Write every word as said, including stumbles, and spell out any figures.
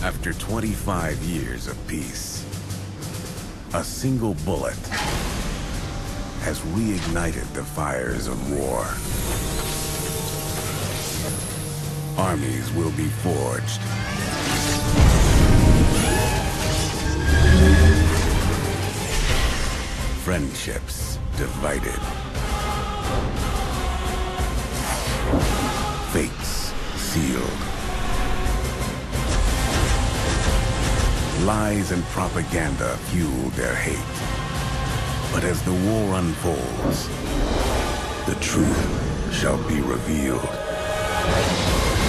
After twenty-five years of peace, a single bullet has reignited the fires of war. Armies will be forged. Friendships divided. Fates sealed. Lies and propaganda fueled their hate. But as the war unfolds, the truth shall be revealed.